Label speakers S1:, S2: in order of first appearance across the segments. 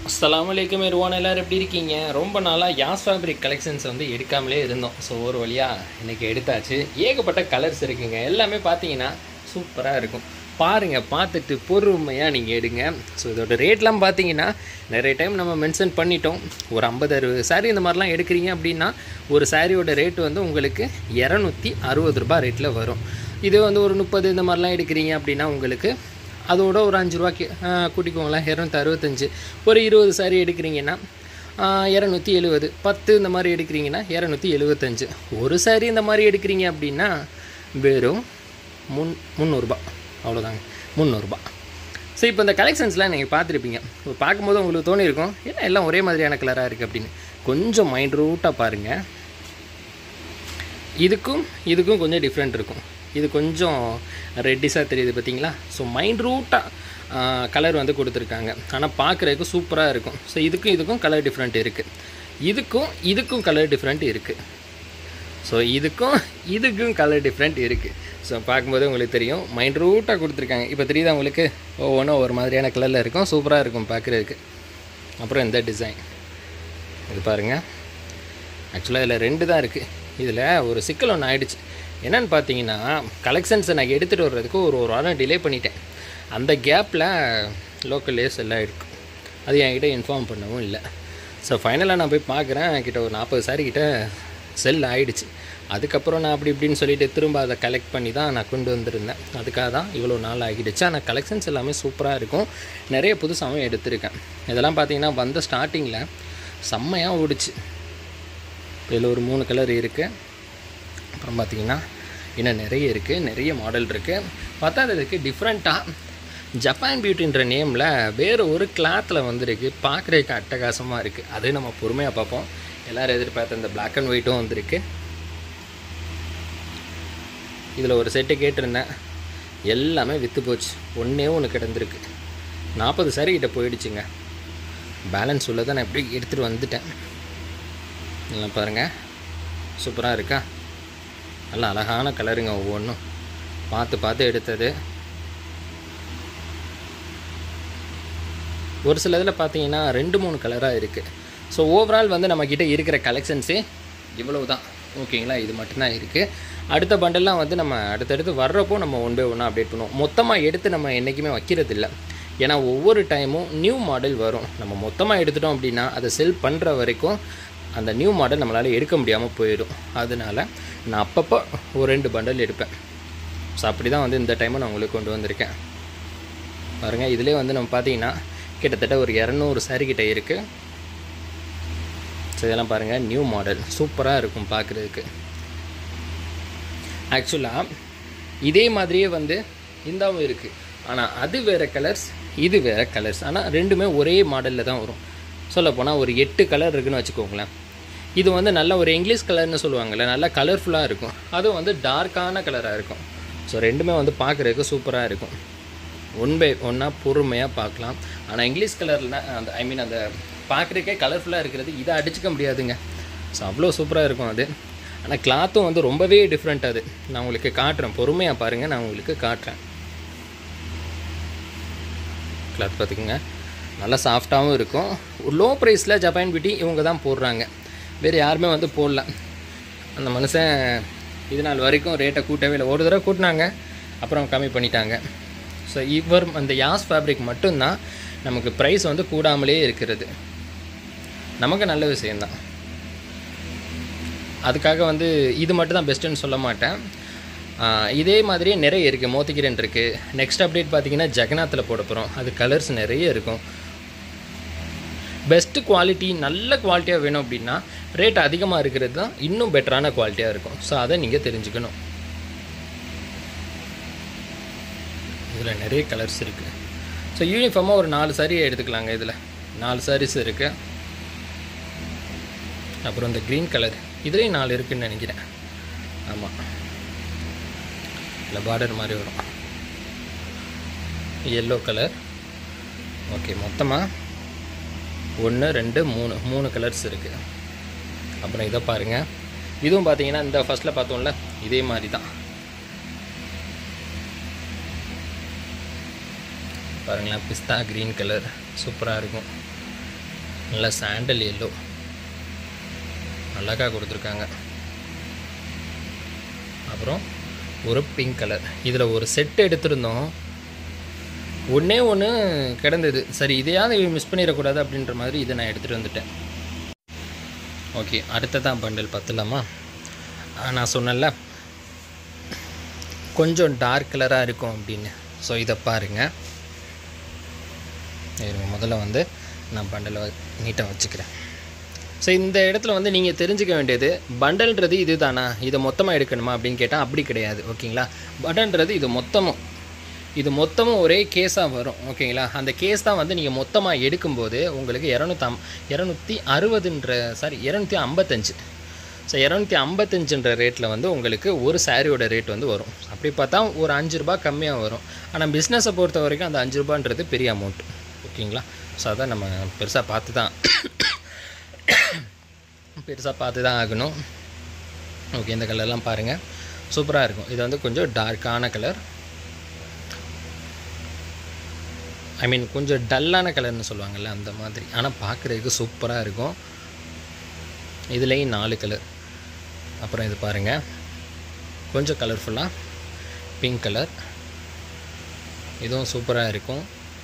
S1: அஸ்ஸலாமு அலைக்கும் எருவான், எல்லோரும் எப்படி இருக்கீங்க? ரொம்ப நாளாக யாஸ் ஃபேப்ரிக் கலெக்ஷன்ஸ் வந்து எடுக்காமலே இருந்தோம். ஸோ ஒரு வழியாக இன்றைக்கி எடுத்தாச்சு. ஏகப்பட்ட கலர்ஸ் இருக்குங்க. எல்லாமே பார்த்தீங்கன்னா சூப்பராக இருக்கும். பாருங்கள், பார்த்துட்டு பொறுமையாக நீங்கள் எடுங்க. ஸோ இதோட ரேட்லாம் பார்த்தீங்கன்னா நிறைய டைம் நம்ம மென்ஷன் பண்ணிட்டோம். ஒரு 50-60 சாரீ இந்த மாதிரிலாம் எடுக்கிறீங்க அப்படின்னா ஒரு சாரியோட ரேட்டு வந்து உங்களுக்கு 260 ரூபா ரேட்டில் வரும். இது வந்து ஒரு 30 இந்த மாதிரிலாம் எடுக்கிறீங்க அப்படின்னா உங்களுக்கு அதோட ஒரு 5 ரூபாய்க்கு கூட்டிக்கோங்களேன், 265. ஒரு 20 சாரீ எடுக்கிறீங்கன்னா 270. 10 இந்த மாதிரி எடுக்கிறீங்கன்னா 275. ஒரு சாரீ இந்த மாதிரி எடுக்கிறீங்க அப்படின்னா வெறும் 300 ரூபா, அவ்வளோதாங்க, 300 ரூபா. ஸோ இப்போ இந்த கலெக்ஷன்ஸ்லாம் நீங்கள் பார்த்துருப்பீங்க. பார்க்கும்போது உங்களுக்கு தோணியிருக்கும், ஏன்னா எல்லாம் ஒரே மாதிரியான கலராக இருக்குது அப்படின்னு. கொஞ்சம் மைண்ட் ரூட்டாக பாருங்கள். இதுக்கும் கொஞ்சம் டிஃப்ரெண்ட் இருக்கும். இது கொஞ்சம் ரெட்டிஸாக தெரியுது பார்த்தீங்களா? ஸோ மைண்ட் ரூட்டாக கலர் வந்து கொடுத்துருக்காங்க. ஆனால் பார்க்குறதுக்கு சூப்பராக இருக்கும். ஸோ இதுக்கும் கலர் டிஃப்ரெண்ட் இருக்குது. இதுக்கும் கலர் டிஃப்ரெண்ட் இருக்குது. ஸோ இதுக்கும் கலர் டிஃப்ரெண்ட் இருக்குது. ஸோ பார்க்கும்போது உங்களுக்கு தெரியும், மைண்ட் ரூட்டாக கொடுத்துருக்காங்க. இப்போ தெரியுதா உங்களுக்கு? ஒவ்வொன்றும் ஒரு மாதிரியான கலரில் இருக்கும், சூப்பராக இருக்கும் பார்க்குறதுக்கு. அப்புறம் இந்த டிசைன் இது பாருங்கள். ஆக்சுவலாக இதில் 2 தான் இருக்குது. இதில் ஒரு சிக்கல் ஒன்று ஆகிடுச்சு. என்னென்னு பார்த்தீங்கன்னா, கலெக்ஷன்ஸை நான் எடுத்துகிட்டு வர்றதுக்கு ஒரு வாரம் டிலே பண்ணிட்டேன். அந்த கேப்பில் லோக்கல்லே செல் ஆகிருக்கு. அது என்கிட்ட இன்ஃபார்ம் பண்ணவும் இல்லை. ஸோ ஃபைனலாக நான் போய் பார்க்குறேன், என்கிட்ட ஒரு 40 சாரீ கிட்ட செல் ஆகிடுச்சு. அதுக்கப்புறம் நான் அப்படி இப்படின்னு சொல்லிவிட்டு திரும்ப அதை கலெக்ட் பண்ணி தான் நான் கொண்டு வந்திருந்தேன். அதுக்காக தான் இவ்வளோ நாள் ஆகிடுச்சு. ஆனால் கலெக்ஷன்ஸ் எல்லாமே சூப்பராக இருக்கும். நிறைய புதுசாகவும் எடுத்திருக்கேன். இதெல்லாம் பார்த்தீங்கன்னா வந்த ஸ்டார்டிங்கில் செம்மையாக ஓடிச்சு. இதில் ஒரு 3 கலர் இருக்குது. அப்புறம் பார்த்திங்கன்னா இன்னும் நிறைய இருக்குது, நிறைய மாடல் இருக்குது. பத்தாததுக்கு டிஃப்ரெண்ட்டாக ஜப்பான் பியூட்டின்ற நேமில் வேறு ஒரு கிளாத்தில் வந்துருக்கு. பார்க்குறதுக்கு அட்டகாசமாக இருக்குது. அது நம்ம பொறுமையாக பார்ப்போம். எல்லோரும் எதிர்பார்த்த இந்த பிளாக் அண்ட் ஒயிட்டும் வந்திருக்கு. இதில் ஒரு செட்டு கேட்டிருந்தேன், எல்லாமே விற்று போச்சு. ஒன்று கிடந்திருக்கு. 40 சாரீ கிட்ட போயிடுச்சுங்க. பேலன்ஸ் உள்ளதை நான் எப்படி எடுத்துகிட்டு வந்துட்டேன். நல்லா பாருங்கள், சூப்பராக இருக்கா? நல்லா அழகான கலருங்க. ஒவ்வொன்றும் பார்த்து எடுத்தது. ஒரு சில இதில் பார்த்தீங்கன்னா 2-3 கலராக இருக்குது. ஸோ ஓவரால் வந்து நம்மக்கிட்ட இருக்கிற கலெக்ஷன்ஸே இவ்வளவு தான். ஓகேங்களா? இது மட்டும்தான் இருக்குது. அடுத்த பண்டெல்லாம் வந்து நம்ம அடுத்தடுத்து வர்றப்போ நம்ம 1 by 1 அப்டேட் பண்ணுவோம். மொத்தமாக எடுத்து நம்ம என்றைக்குமே வைக்கிறதில்ல. ஏன்னா ஒவ்வொரு டைமும் நியூ மாடல் வரும். நம்ம மொத்தமாக எடுத்துட்டோம் அப்படின்னா அதை செல் பண்ணுற வரைக்கும் அந்த நியூ மாடல் நம்மளால் எடுக்க முடியாமல் போயிடும். அதனால் நான் அப்பப்போ ஒரு 2 பண்டல் எடுப்பேன். ஸோ அப்படி தான் வந்து இந்த டைமை நான் உங்களுக்கு கொண்டு வந்திருக்கேன். பாருங்கள், இதிலே வந்து நம்ம பார்த்தீங்கன்னா கிட்டத்தட்ட ஒரு 200 சாரீ கிட்ட இருக்குது. ஸோ இதெல்லாம் பாருங்கள், நியூ மாடல் சூப்பராக இருக்கும் பார்க்குறதுக்கு. ஆக்சுவலாக இதே மாதிரியே வந்து இந்தாவும் இருக்குது. ஆனால் அது வேறு கலர்ஸ், இது வேறு கலர்ஸ். ஆனால் ரெண்டுமே ஒரே மாடலில் தான் வரும். சொல்லப்போனால் ஒரு 8 கலர் இருக்குதுன்னு வச்சுக்கோங்களேன். இது வந்து நல்ல ஒரு இங்கிலீஷ் கலர்னு சொல்லுவாங்கள்ல, நல்லா கலர்ஃபுல்லாக இருக்கும். அதுவும் வந்து டார்க்கான கலராக இருக்கும். ஸோ ரெண்டுமே வந்து பார்க்குறதுக்கு சூப்பராக இருக்கும். 1 by 1 பொறுமையாக பார்க்கலாம். ஆனால் இங்கிலீஷ் கலரில் அந்த அந்த பார்க்குறதுக்கே கலர்ஃபுல்லாக இருக்கிறது இதை அடிச்சிக்க முடியாதுங்க. ஸோ அவ்வளோ சூப்பராக இருக்கும் அது. ஆனால் கிளாத்தும் வந்து ரொம்பவே டிஃப்ரெண்ட். அது நான் உங்களுக்கு காட்டுறேன், பொறுமையாக பாருங்கள், நான் உங்களுக்கு காட்டுறேன். கிளாத் பார்த்துக்குங்க, நல்லா சாஃப்டாகவும் இருக்கும். ஒரு லோ ப்ரைஸில் ஜப்பான் பியூட்டி இவங்க தான் போடுறாங்க, வேறு யாருமே வந்து போடல. அந்த மனுஷன் இது நாள் வரைக்கும் ரேட்டை கூட்டவே இல்லை. ஒரு தடவை கூட்டினாங்க, அப்புறம் கம்மி பண்ணிட்டாங்க. ஸோ அந்த யாஸ் ஃபேப்ரிக் மட்டும்தான் நமக்கு ப்ரைஸ் வந்து கூடாமலே இருக்கிறது. நமக்கு நல்ல விஷயந்தான். அதுக்காக வந்து இது மட்டும் தான் பெஸ்ட்டுன்னு சொல்ல மாட்டேன். இதே மாதிரியே நிறைய இருக்குது. மோத்திகிரன் இருக்குது. நெக்ஸ்ட் அப்டேட் பார்த்திங்கன்னா ஜெகநாத்தில் போட போகிறோம். அது கலர்ஸ் நிறைய இருக்கும். பெஸ்ட்டு குவாலிட்டி, நல்ல குவாலிட்டியாக வேணும் அப்படின்னா ரேட் அதிகமாக இருக்கிறது தான் இன்னும் பெட்டரான குவாலிட்டியாக இருக்கும். ஸோ அதை நீங்கள் தெரிஞ்சுக்கணும். இதில் நிறைய கலர்ஸ் இருக்குது. ஸோ யூனிஃபார்மாக ஒரு 4 சாரீ எடுத்துக்கலாங்க. இதில் 4 சாரீஸ் இருக்குது. அப்புறம் இந்த க்ரீன் கலர் இதுலேயும் 4 இருக்குதுன்னு நினைக்கிறேன். ஆமாம், இல்லை பார்டர் மாதிரி வரும். Yellow colour. ஓகே, மொத்தமாக 1 2 3 கலர்ஸ் இருக்குது. அப்புறம் இதை பாருங்கள், இதுவும் பார்த்தீங்கன்னா இந்த ஃபஸ்ட்டில் பார்த்தோம்ல இதே மாதிரி தான். பாருங்களேன், பிஸ்தா க்ரீன் கலர் சூப்பராக இருக்கும். நல்லா சாண்டல் எல்லோ அழகாக கொடுத்துருக்காங்க. அப்புறம் ஒரு பிங்க் கலர். இதில் ஒரு செட் எடுத்திருந்தோம், ஒன்றே ஒன்று கிடந்தது. சரி இதையாவது மிஸ் பண்ணிடக்கூடாது அப்படின்ற மாதிரி இதை நான் எடுத்துகிட்டு வந்துட்டேன். ஓகே, அடுத்ததான் பண்டல் பார்த்துலாமா? நான் சொன்னேன்ல கொஞ்சம் டார்க் கலராக இருக்கும் அப்படின்னு. ஸோ இதை பாருங்கள். முதல்ல வந்து நான் பண்டலை நீட்டாக வச்சுக்கிறேன். ஸோ இந்த இடத்துல வந்து நீங்கள் தெரிஞ்சுக்க வேண்டியது, பண்டல்ன்றது இது தானா, இதை மொத்தமாக எடுக்கணுமா அப்படின்னு கேட்டால் அப்படி கிடையாது. ஓகேங்களா? பண்டல்ன்றது இது மொத்தமும் ஒரே கேஸாக வரும். ஓகேங்களா? அந்த கேஸ் தான் வந்து நீங்கள் மொத்தமாக எடுக்கும்போது உங்களுக்கு 255 ஸோ 255 ரேட்டில் வந்து உங்களுக்கு ஒரு சாரியோட ரேட் வந்து வரும். அப்படி பார்த்தா ஒரு 5 ரூபா கம்மியாக வரும். ஆனால் பிஸ்னஸை பொறுத்த வரைக்கும் அந்த 5 ரூபான்றது பெரிய அமௌண்ட். ஓகேங்களா? ஸோ அதான் நம்ம பெருசாக பார்த்து தான் ஆகணும். ஓகே, இந்த கலர்லாம் பாருங்கள், சூப்பராக இருக்கும். இது வந்து கொஞ்சம் டார்க்கான கலர், கொஞ்சம் டல்லான கலர்னு சொல்லுவாங்கள்ல அந்த மாதிரி. ஆனால் பார்க்குறதுக்கு சூப்பராக இருக்கும். இதுலேயும் 4 கலர். அப்புறம் இது பாருங்கள், கொஞ்சம் கலர்ஃபுல்லாக பிங்க் கலர், இதுவும் சூப்பராக இருக்கும்.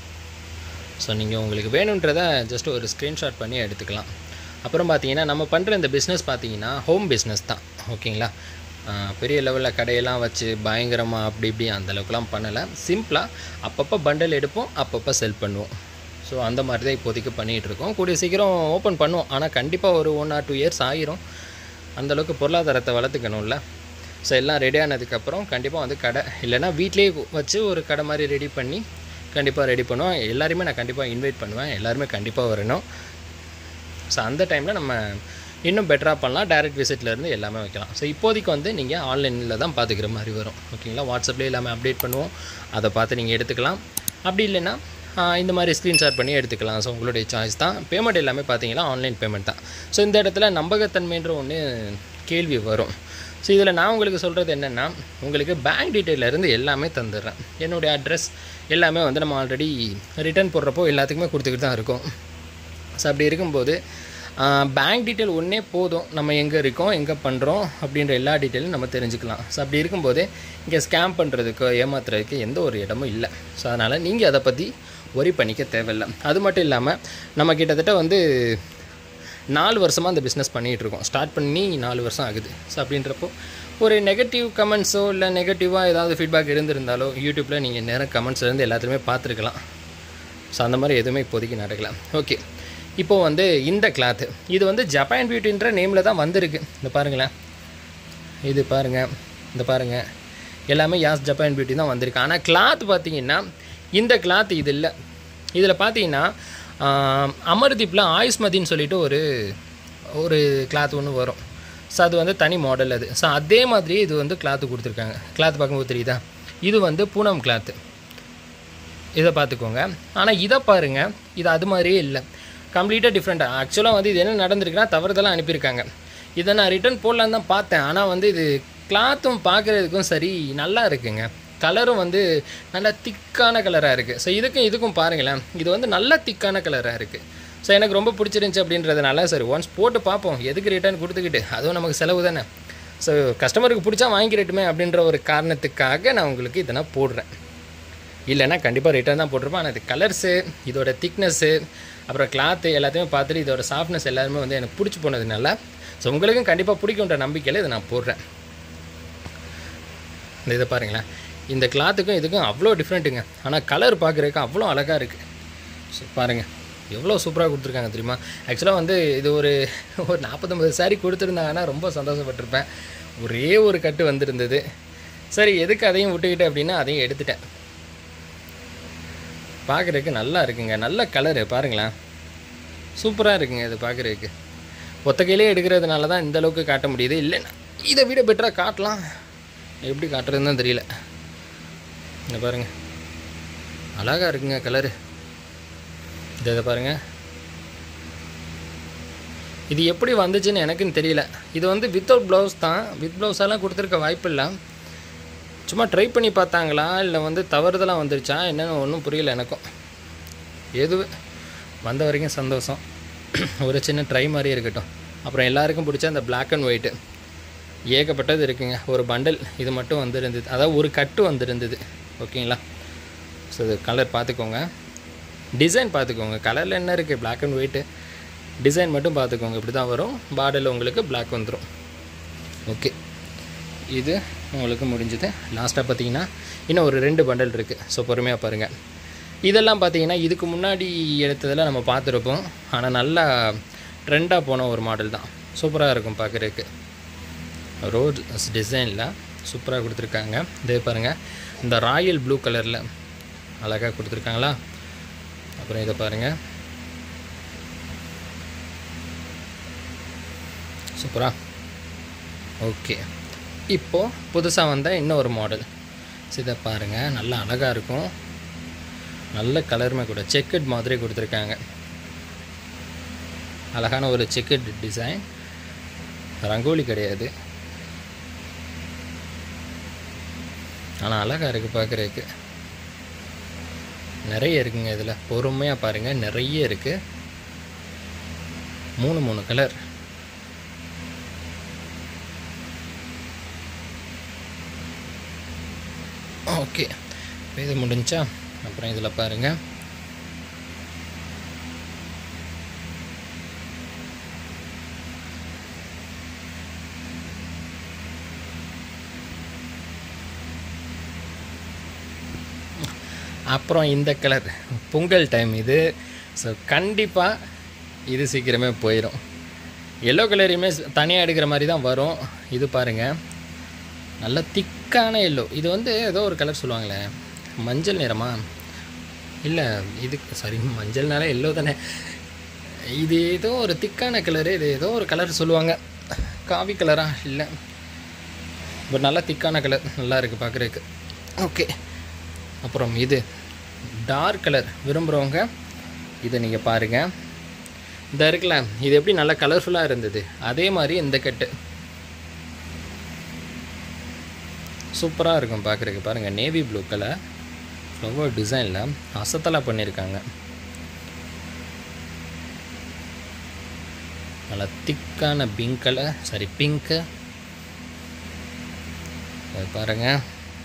S1: ஸோ நீங்கள் உங்களுக்கு வேணுன்றதை ஜஸ்ட் ஒரு ஸ்க்ரீன்ஷாட் பண்ணி எடுத்துக்கலாம். அப்புறம் பார்த்தீங்கன்னா நம்ம பண்ணுற இந்த பிஸ்னஸ் பார்த்தீங்கன்னா ஹோம் பிஸ்னஸ் தான். ஓகேங்களா? பெரிய லெவலில் கடையெல்லாம் வச்சு பயங்கரமாக அப்படி இப்படி அந்தளவுக்குலாம் பண்ணலை. சிம்பிளாக அப்பப்போ பண்டல் எடுப்போம், அப்பப்போ செல் பண்ணுவோம். ஸோ அந்த மாதிரி தான் இப்போதைக்கு பண்ணிகிட்ருக்கோம். கூடிய சீக்கிரம் ஓப்பன் பண்ணுவோம். ஆனால் கண்டிப்பாக ஒரு 1 or 2 years ஆகிரும். அந்தளவுக்கு பொருளாதாரத்தை வளர்த்துக்கணும்ல. ஸோ எல்லாம் ரெடி ஆனதுக்கப்புறம் கண்டிப்பாக வந்து கடை, இல்லைனா வீட்லேயே வச்சு ஒரு கடை மாதிரி ரெடி பண்ணி கண்டிப்பாக ரெடி பண்ணுவோம். எல்லாருமே நான் கண்டிப்பாக இன்வைட் பண்ணுவேன். எல்லாருமே கண்டிப்பாக வரணும். ஸோ அந்த டைமில் நம்ம இன்னும் பெட்டராக பண்ணலாம். டைரக்ட் விசிட்லேருந்து எல்லாமே வைக்கலாம். ஸோ இப்போதைக்கு வந்து நீங்கள் ஆன்லைனில் தான் பார்த்துக்கிற மாதிரி வரும். ஓகேங்களா? வாட்ஸ்அப்லேயே எல்லாமே அப்டேட் பண்ணுவோம், அதை பார்த்து நீங்கள் எடுத்துக்கலாம். அப்படி இல்லைன்னா இந்த மாதிரி ஸ்க்ரீன்ஷாட் பண்ணி எடுத்துக்கலாம். ஸோ உங்களுடைய சாய்ஸ் தான். பேமெண்ட் எல்லாமே பார்த்தீங்கன்னா ஆன்லைன் பேமெண்ட் தான். ஸோ இந்த இடத்துல நம்பகத்தன்மைன்ற ஒன்று கேள்வி வரும். ஸோ இதில் நான் உங்களுக்கு சொல்கிறது என்னென்னா, உங்களுக்கு பேங்க் டீட்டெயிலேருந்து எல்லாமே தந்துடுறேன். என்னுடைய அட்ரஸ் எல்லாமே வந்து நம்ம ஆல்ரெடி ரிட்டர்ன் போடுறப்போ எல்லாத்துக்குமே கொடுத்துக்கிட்டு தான் இருக்கும். ஸோ அப்படி இருக்கும்போது பேங்க் டீட்டெயில் ஒன்றே போதும், நம்ம எங்கே இருக்கோம், எங்கே பண்ணுறோம் அப்படின்ற எல்லா டீட்டெயிலும் நம்ம தெரிஞ்சுக்கலாம். ஸோ அப்படி இருக்கும்போது இங்கே ஸ்கேம் பண்ணுறதுக்கோ ஏமாத்துறதுக்கு எந்த ஒரு இடமும் இல்லை. ஸோ அதனால் நீங்கள் அதை பற்றி ஒரி பண்ணிக்க தேவையில்லை. அது மட்டும் இல்லாமல் நம்ம கிட்டத்தட்ட வந்து 4 வருஷமாக அந்த பிஸ்னஸ் பண்ணிகிட்ருக்கோம். ஸ்டார்ட் பண்ணி 4 வருஷம் ஆகுது. ஸோ அப்படின்றப்போ ஒரு நெகட்டிவ் கமெண்ட்ஸோ இல்லை நெகட்டிவாக ஏதாவது ஃபீட்பேக் இருந்திருந்தாலோ யூடியூப்பில் நீங்கள் நேரம் கமெண்ட்ஸ்லேருந்து எல்லாத்துலேயுமே பார்த்துருக்கலாம். ஸோ அந்த மாதிரி எதுவுமே இப்போதைக்கு நடக்கலாம். ஓகே, இப்போது வந்து இந்த கிளாத்து இது வந்து ஜப்பான் பியூட்டின்ற நேமில் தான் வந்திருக்கு. இந்த பாருங்களேன், இது பாருங்கள், இந்த பாருங்கள், எல்லாமே யாஸ் ஜப்பான் பியூட்டி தான் வந்திருக்கு. ஆனால் கிளாத் பார்த்திங்கன்னா இந்த கிளாத் இது இல்லை. இதில் பார்த்தீங்கன்னா அமர்தீப்பில் ஆயுஷ்மதின்னு சொல்லிட்டு ஒரு கிளாத் ஒன்று வரும். ஸோ அது வந்து தனி மாடல் அது. ஸோ அதே மாதிரியே இது வந்து கிளாத்து கொடுத்துருக்காங்க. கிளாத் பார்க்கும்போது தெரியுதா, இது வந்து பூனம் கிளாத்து. இதை பார்த்துக்கோங்க. ஆனால் இதை பாருங்கள், இது அது மாதிரியே இல்லை, கம்ப்ளீட்டாக டிஃப்ரெண்ட்டாக. ஆக்சுவலாக வந்து இது என்ன நடந்திருக்குன்னா தவறுதெல்லாம் அனுப்பியிருக்காங்க. இதை நான் ரிட்டர்ன் போடலான்னு தான் பார்த்தேன். ஆனால் வந்து இது கிளாத்தும் பார்க்குறதுக்கும் சரி நல்லா இருக்குங்க. கலரும் வந்து நல்லா திக்கான கலராக இருக்குது. ஸோ இதுக்கும் பாருங்களேன், இது வந்து நல்லா திக்கான கலராக இருக்குது. ஸோ எனக்கு ரொம்ப பிடிச்சிருந்துச்சி அப்படின்றதுனால சரி ஒன்ஸ் போட்டு பார்ப்போம், எதுக்கு ரிட்டர்ன் கொடுத்துக்கிட்டு, அதுவும் நமக்கு செலவு தானே. ஸோ கஸ்டமருக்கு பிடிச்சா வாங்கிக்கிட்டுமே அப்படின்ற ஒரு காரணத்துக்காக நான் உங்களுக்கு இதை நான் போடுறேன். இல்லைன்னா கண்டிப்பாக ரிட்டர்ன் தான் போட்டிருப்பேன். ஆனால் இது கலர்ஸு, இதோட திக்னஸ்ஸு, அப்புறம் கிளாத்து எல்லாத்தையுமே பார்த்துட்டு இதோட சாஃப்ட்னஸ் எல்லாருமே வந்து எனக்கு பிடிச்சி போனதுனால ஸோ உங்களுக்கும் கண்டிப்பாக பிடிக்குன்ற நம்பிக்கையில் இதை நான் போடுறேன். இந்த இதை பாருங்களேன், இந்த கிளாத்துக்கும் இதுக்கும் அவ்வளோ டிஃப்ரெண்ட்டுங்க. ஆனால் கலர் பார்க்குறதுக்கு அவ்வளோ அழகாக இருக்குது. ஸோ பாருங்கள் எவ்வளோ சூப்பராக கொடுத்துருக்காங்க தெரியுமா. ஆக்சுவலாக வந்து இது ஒரு 40-50 சாரீ கொடுத்துருந்தாங்கன்னா ரொம்ப சந்தோஷப்பட்டிருப்பேன். ஒரே ஒரு கட்டு வந்திருந்தது. சரி எதுக்கு அதையும் விட்டுக்கிட்டேன் அப்படின்னா அதையும் எடுத்துட்டேன். பார்க்குறதுக்கு நல்லா இருக்குங்க, நல்ல கலரு பாருங்களேன், சூப்பராக இருக்குங்க. இது பார்க்குறதுக்கு ஒத்த கையிலே எடுக்கிறதுனால தான் இந்த அளவுக்கு காட்ட முடியுது. இல்லைன்னா இதை விட பெட்டராக காட்டலாம், எப்படி காட்டுறதுன்னு தான் தெரியல. இதை பாருங்கள் அழகாக இருக்குங்க கலரு. இதை பாருங்கள், இது எப்படி வந்துச்சுன்னு எனக்குன்னு தெரியல. இது வந்து வித்தவுட் ப்ளவுஸ் தான், வித் ப்ளவுஸெல்லாம் கொடுத்துருக்க வாய்ப்பு இல்லை. சும்மா ட்ரை பண்ணி பார்த்தாங்களா இல்லை வந்து தவறுதெல்லாம் வந்துருச்சா என்னென்னு ஒன்றும் புரியல எனக்கும். எது வந்த வரைக்கும் சந்தோஷம். ஒரு சின்ன ட்ரை மாதிரி இருக்கட்டும். அப்புறம் எல்லாருக்கும் பிடிச்ச அந்த Black and White ஏகப்பட்டது இருக்குங்க. ஒரு பண்டல் இது மட்டும் வந்துருந்தது, அதாவது ஒரு கட்டு வந்துருந்தது. ஓகேங்களா? ஸோ இது கலர் பார்த்துக்கோங்க, டிசைன் பார்த்துக்கோங்க. கலரில் என்ன இருக்குது, Black and White. டிசைன் மட்டும் பார்த்துக்கோங்க, இப்படி தான் வரும். பார்டரில் உங்களுக்கு Black வந்துடும். ஓகே, இது உங்களுக்கு முடிஞ்சது. லாஸ்ட்டாக பார்த்தீங்கன்னா இன்னும் ஒரு 2 பண்டல் இருக்குது. ஸோ பொறுமையாக பாருங்கள். இதெல்லாம் பார்த்தீங்கன்னா இதுக்கு முன்னாடி எடுத்ததில் நம்ம பார்த்துருப்போம். ஆனால் நல்லா ட்ரெண்டாக போன ஒரு மாடல் தான். சூப்பராக இருக்கும் பார்க்குறதுக்கு. ரோஸ் டிசைனில் சூப்பராக கொடுத்துருக்காங்க. இதே பாருங்கள், இந்த ராயல் ப்ளூ கலரில் அழகாக கொடுத்துருக்காங்களா. அப்புறம் இதை பாருங்கள், சூப்பரா. ஓகே, இப்போது புதுசாக வந்த இன்னொரு மாடல். இதை பாருங்கள், நல்லா அழகாக இருக்கும். நல்ல கலருமே கூட, செக்கட் மாதிரி கொடுத்துருக்காங்க. அழகான ஒரு செக்கட் டிசைன், ரங்கோலி கிடையாது, ஆனால் அழகாக இருக்குது பார்க்குறதுக்கு. நிறைய இருக்குங்க இதில், பொறுமையாக பாருங்கள், நிறைய இருக்குது. 3 கலர். ஓகே, இது முடிஞ்சா. அப்புறம் இதில் பாருங்கள், அப்புறம் இந்த கலர் பொங்கல் டைம் இது. ஸோ கண்டிப்பாக இது சீக்கிரமே போயிடும். எல்லோ கலரையுமே தனியாக எடுக்கிற மாதிரி தான் வரும். இது பாருங்கள், நல்ல திக்கான எல்லோ. இது வந்து ஏதோ ஒரு கலர் சொல்லுவாங்களே, மஞ்சள் நிறமா? இல்லை, இது சாரி, மஞ்சள்னாலே எல்லோ தானே. இது ஏதோ ஒரு திக்கான கலரு, இது ஏதோ ஒரு கலர் சொல்லுவாங்க. காவி கலரா? இல்லை, பட் நல்லா திக்கான கலர், நல்லா இருக்குது பார்க்குறதுக்கு. ஓகே, அப்புறம் இது டார்க் கலர் விரும்புகிறவங்க இதை நீங்கள் பாருங்கள். இந்த இருக்குல்ல, இது எப்படி நல்லா கலர்ஃபுல்லாக இருந்தது, அதே மாதிரி இந்த கட்டு சூப்பராக இருக்கும் பார்க்குறதுக்கு. பாருங்கள், நேவி ப்ளூ கலர் ஃப்ளவர் டிசைனில் அசத்தலாக பண்ணியிருக்காங்க. நல்லா திக்கான பிங்க் கலர், சாரி பிங்க்கு. அது பாருங்கள்.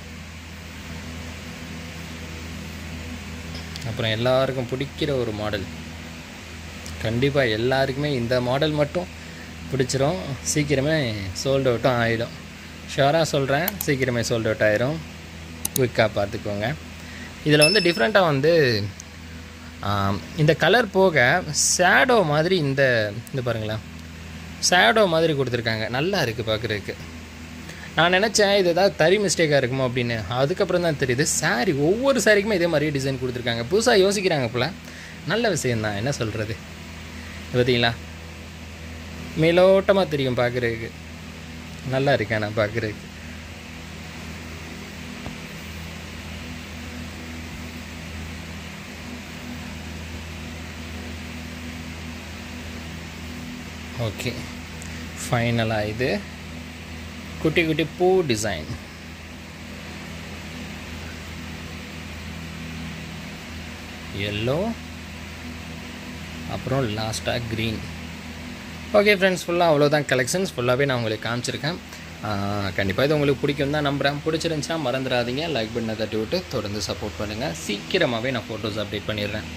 S1: அப்புறம் எல்லாருக்கும் பிடிக்கிற ஒரு மாடல், கண்டிப்பாக எல்லாருக்குமே இந்த மாடல் மட்டும் பிடிச்சிரும். சீக்கிரமே சோல்ட் அவுட்டும் ஆகிடும். ஷுவராக சொல்கிறேன், சீக்கிரமே சோல்ட் அவுட் ஆகிடும். குயிக்காக பார்த்துக்கோங்க. இதில் வந்து டிஃப்ரெண்ட்டாக வந்து இந்த கலர் போக ஷேடோ மாதிரி இந்த பாருங்களேன், ஷேடோ மாதிரி கொடுத்துருக்காங்க. நல்லா இருக்குது பார்க்குறதுக்கு. நான் நினச்சேன் இது ஏதாவது தறி மிஸ்டேக்காக இருக்குமோ அப்படின்னு. அதுக்கப்புறம் தான் தெரியுது, சாரீ ஒவ்வொரு சாரிக்குமே இதே மாதிரியே டிசைன் கொடுத்துருக்காங்க. புதுசாக யோசிக்கிறாங்க போல். நல்ல விஷயந்தான், என்ன சொல்கிறது. பார்த்தீங்களா, மேலோட்டமாக தெரியும் பார்க்குறதுக்கு. நல்லா இருக்கேன் நான் பார்க்குறதுக்கு. ஓகே, ஃபைனலாக இது குட்டி குட்டி பூ டிசைன். எல்லோ, அப்புறம் லாஸ்ட்டாக க்ரீன். ஓகே ஃப்ரெண்ட்ஸ், ஃபுல்லாக அவ்வளோதான் கலெக்ஷன்ஸ். ஃபுல்லாகவே நான் உங்களுக்கு காமிச்சிருக்கேன். கண்டிப்பாக இது உங்களுக்கு பிடிக்கும் தான் நம்புகிறேன். பிடிச்சிருந்துச்சுன்னா மறந்துடாதீங்க, லைக் பண்ண தட்டி விட்டு தொடர்ந்து சப்போர்ட் பண்ணுங்கள். சீக்கிரமாகவே நான் ஃபோட்டோஸ் அப்டேட் பண்ணிடுறேன்.